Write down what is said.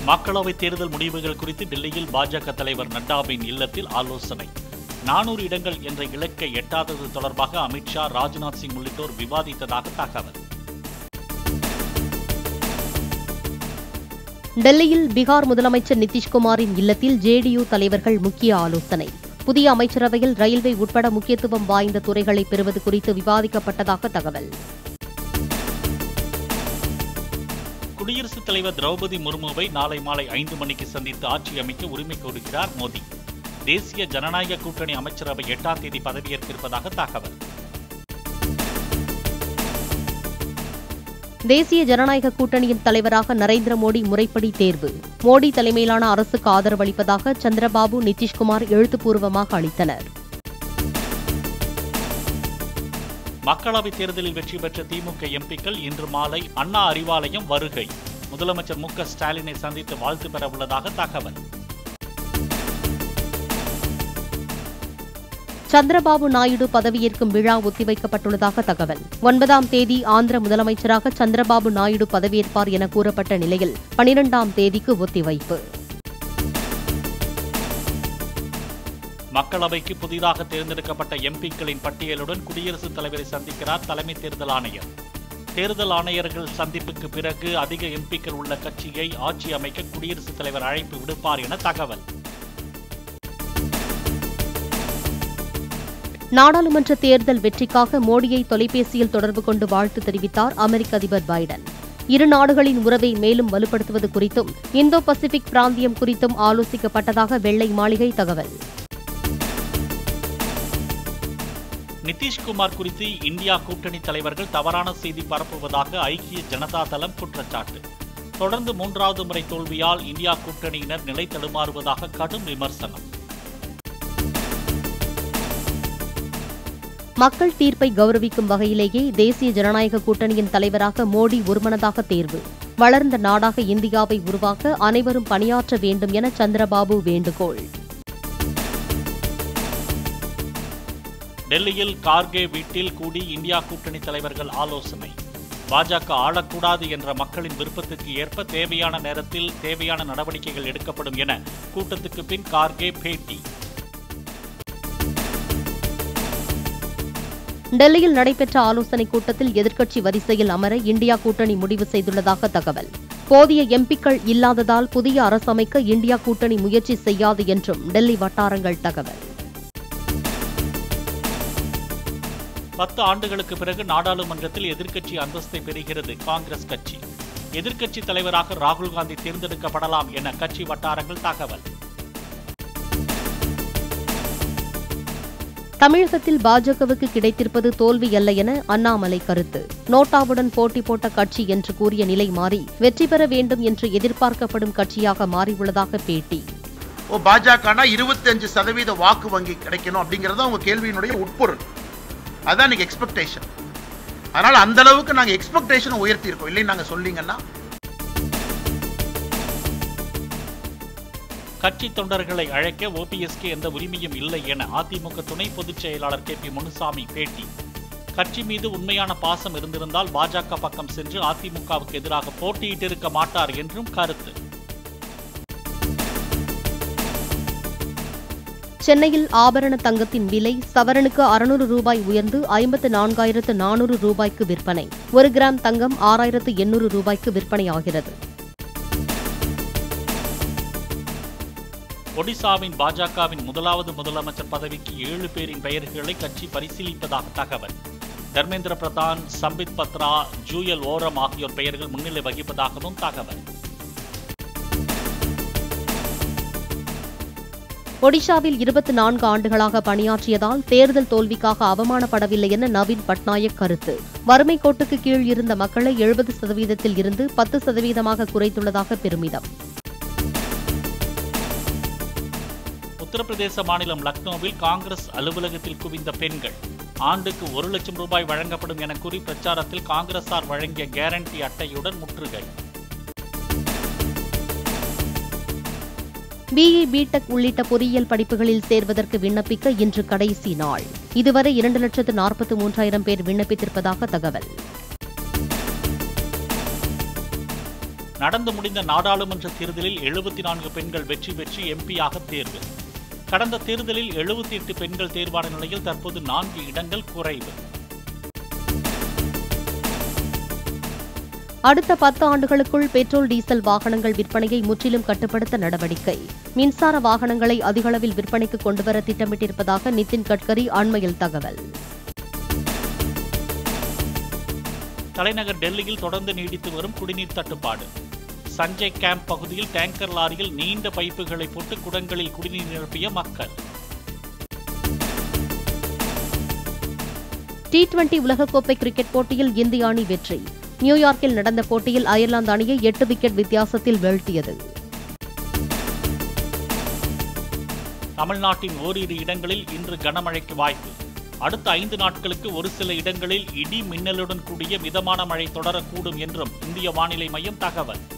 மக்களவைத் தேர்தல் முடிவுகள் குறித்து டெல்லியில் பாஜக தலைவர் நட்டாவின் இல்லத்தில் ஆலோசனை. 400 இடங்கள் என்ற இலக்கை எட்டாதது தொடர்பாக அமித்ஷா, ராஜ்நாத் சிங் உள்ளிட்டோர் விவாதித்ததாக தகவல். டெல்லியில் பீகார் முதலமைச்சர் நிதிஷ்குமாரின் இல்லத்தில் ஜேடியு தலைவர்கள் முக்கிய ஆலோசனை. புதிய அமைச்சரவையில் ரயில்வே உட்பட முக்கியத்துவம் வாய்ந்த துறைகளை பெறுவது குறித்து விவாதிக்கப்பட்டதாக தகவல். குடியரசுத் தலைவர் திரௌபதி முர்முவை நாளை மாலை 5 மணிக்கு சந்தித்து ஆட்சி அமைக்க உரிமை கோருகிறார் மோடி. தேசிய ஜனநாயக கூட்டணி அமைச்சரவை 8ஆம் தேதி பதவியேற்க தகவல். தேசிய ஜனநாயக கூட்டணியின் தலைவராக நரேந்திர மோடி முறைப்படி தேர்வு. மோடி தலைமையிலான அரசுக்கு ஆதரவு அளிப்பதாக சந்திரபாபு, நிதிஷ்குமார் எழுத்துப்பூர்வமாக அளித்தனர். மக்களவைத் தேர்தலில் வெற்றி பெற்ற திமுக எம்பிக்கள் இன்று மாலை அண்ணா அறிவாலயம் வருகை. முதலமைச்சர் மு க ஸ்டாலினை சந்தித்து வாழ்த்து பெற உள்ளதாக தகவல். சந்திரபாபு நாயுடு பதவியேற்கும் விழா ஒத்திவைக்கப்பட்டுள்ளதாக தகவல். 9ஆம் தேதி ஆந்திர முதலமைச்சராக சந்திரபாபு நாயுடு பதவியேற்பார் என கூறப்பட்ட நிலையில் 12ஆம் தேதிக்கு ஒத்திவைப்பு. மக்களவைக்கு புதிதாக தேர்ந்தெடுக்கப்பட்ட எம்பிக்களின் பட்டியலுடன் குடியரசுத் தலைவரை சந்திக்கிறார் தலைமை தேர்தல் ஆணையர். தேர்தல் ஆணையர்கள் சந்திப்புக்கு பிறகு அதிக எம்பிக்கள் உள்ள கட்சியை ஆட்சி அமைக்க குடியரசுத் தலைவர் அழைப்பு விடுப்பார் என தகவல். நாடாளுமன்ற தேர்தல் வெற்றிக்காக மோடியை தொலைபேசியில் தொடர்பு கொண்டு வாழ்த்து தெரிவித்தார் அமெரிக்க அதிபர் பைடன். இரு நாடுகளின் உறவை மேலும் வலுப்படுத்துவது குறித்தும் இந்தோ பசிபிக் பிராந்தியம் குறித்தும் ஆலோசிக்கப்பட்டதாக வெள்ளை மாளிகை தகவல். நிதிஷ்குமார் குறித்து இந்தியா கூட்டணி தலைவர்கள் தவறான செய்தி பரப்புவதாக ஐக்கிய ஜனதா தளம் குற்றச்சாட்டு. தொடர்ந்து 3வது முறை தோல்வியால் இந்தியா கூட்டணியினர் நிலை தடுமாறுவதாக கடும் விமர்சனம். மக்கள் தீர்ப்பை கௌரவிக்கும் வகையிலேயே தேசிய ஜனநாயக கூட்டணியின் தலைவராக மோடி ஒருமனதாக தேர்வு. வளர்ந்த நாடாக இந்தியாவை உருவாக்க அனைவரும் பணியாற்ற வேண்டும் என சந்திரபாபு வேண்டுகோள். டெல்லியில் கார்கே வீட்டில் கூடி இந்தியா கூட்டணி தலைவர்கள் ஆலோசனை. பாஜக ஆளக்கூடாது என்ற மக்களின் விருப்பத்துக்கு ஏற்ப தேவையான நேரத்தில் தேவையான நடவடிக்கைகள் எடுக்கப்படும் என கூட்டத்துக்கு பின் கார்கே பேட்டி. டெல்லியில் நடைபெற்ற ஆலோசனைக் கூட்டத்தில் எதிர்க்கட்சி வரிசையில் அமர இந்தியா கூட்டணி முடிவு செய்துள்ளதாக தகவல். போதிய எம்பிக்கள் இல்லாததால் புதிய அரசமைக்க இந்தியா கூட்டணி முயற்சி செய்யாது என்றும் டெல்லி வட்டாரங்கள் தகவல். 10 ஆண்டுகளுக்கு பிறகு நாடாளுமன்றத்தில் எதிர்க்கட்சி அந்தஸ்தை பெறுகிறது காங்கிரஸ் கட்சி. எதிர்க்கட்சி தலைவராக ராகுல் காந்தி தேர்ந்தெடுக்கப்படலாம் என கட்சி வட்டாரங்கள் தகவல். தமிழகத்தில் பாஜகவுக்கு கிடைத்திருப்பது தோல்வி அல்ல என அண்ணாமலை கருத்து. நோட்டாவுடன் போட்டி போட்ட கட்சி என்று கூறிய நிலை மாறி வெற்றி பெற வேண்டும் என்று எதிர்பார்க்கப்படும் கட்சியாக மாறியுள்ளதாக பேட்டி. பாஜக 25% வாக்கு வங்கி கிடைக்கணும் அப்படிங்கறது உங்க கேள்வியினுடைய உட்பொருள். அதான் நீங்க எக்ஸ்பெக்டேஷன். அதனால அந்த அளவுக்கு நாங்க எக்ஸ்பெக்டேஷன் உயர்த்தி இருக்கோம். இல்லை நாங்க சொல்லீங்கன்னா கட்சி தொண்டர்களை அழைக்க ஓபிஎஸ்க்கு எந்த உரிமையும் இல்லை என அதிமுக துணை பொதுச் செயலாளர் கே பி முனுசாமி பேட்டி. கட்சி மீது உண்மையான பாசம் இருந்திருந்தால் பாஜக பக்கம் சென்று அதிமுகவுக்கு எதிராக போட்டியிட்டிருக்க மாட்டார் என்றும் கருத்து. சென்னையில் ஆபரண தங்கத்தின் விலை சவரனுக்கு 600 ரூபாய் உயர்ந்து 54,400 ரூபாய்க்கு விற்பனை. 1 கிராம் தங்கம் 6,800 ரூபாய்க்கு விற்பனையாகிறது. ஒடிசாவின் பாஜகவின் முதலாவது முதலமைச்சர் பதவிக்கு 7 பேரின் பெயர்களை கட்சி பரிசீலிப்பதாக தகவல். தர்மேந்திர பிரதான், சம்பித் பத்ரா, ஜூயல் ஓரம் ஆகியோர் பெயர்கள் முன்னிலை வகிப்பதாகவும் தகவல். ஒடிஷாவில் 24 ஆண்டுகளாக பணியாற்றியதால் தேர்தல் தோல்விக்காக அவமானப்படவில்லை என நவீன் பட்நாயக் கருத்து. வறுமை கோட்டுக்கு கீழ் இருந்த மக்களை 70%-ல் இருந்து 10%-ஆக குறைத்துள்ளதாக பெருமிதம். உத்தரப்பிரதேச மாநிலம் லக்னோவில் காங்கிரஸ் அலுவலகத்தில் குவிந்த பெண்கள். ஆண்டுக்கு 1 லட்சம் ரூபாய் வழங்கப்படும் என கூறி பிரச்சாரத்தில் காங்கிரசார் வழங்கிய கேரண்டி அட்டையுடன் முற்றுகை. பிஇ, பிடெக் உள்ளிட்ட பொறியியல் படிப்புகளில் சேர்வதற்கு விண்ணப்பிக்க இன்று கடைசி நாள். இதுவரை 2,43,000 பேர் விண்ணப்பித்திருப்பதாக தகவல். நடந்து முடிந்த நாடாளுமன்ற தேர்தலில் 74 பெண்கள் வெற்றி பெற்று எம்பியாக தேர்வு. கடந்த தேர்தலில் 78 பெண்கள் தேர்வான நிலையில் தற்போது 4 இடங்கள் குறைவு. அடுத்த 10 ஆண்டுகளுக்குள் பெட்ரோல் டீசல் வாகனங்கள் விற்பனையை முற்றிலும் கட்டுப்படுத்த நடவடிக்கை. மின்சார வாகனங்களை அதிகளவில் விற்பனைக்கு கொண்டுவர திட்டமிட்டிருப்பதாக நிதின் கட்கரி அண்மையில் தகவல். தலைநகர் டெல்லியில் தொடர்ந்து நீடித்து வரும் குடிநீர் தட்டுப்பாடு. சஞ்சய் கேம்ப் பகுதியில் டேங்கர் லாரியில் நீண்ட பைப்புகளை போட்டு குடங்களில் குடிநீர் நிரப்பிய மக்கள். T20 உலகக்கோப்பை கிரிக்கெட் போட்டியில் இந்திய அணி வெற்றி. நியூயார்க்கில் நடந்த போட்டியில் அயர்லாந்து அணியை 8 விக்கெட் வித்தியாசத்தில் வீழ்த்தியது. தமிழ்நாட்டின் ஓரிரு இடங்களில் இன்று கனமழைக்கு வாய்ப்பு. அடுத்த 5 நாட்களுக்கு ஒரு சில இடங்களில் இடி மின்னலுடன் கூடிய மிதமான மழை தொடரக்கூடும் என்றும் இந்திய வானிலை மையம் தகவல்.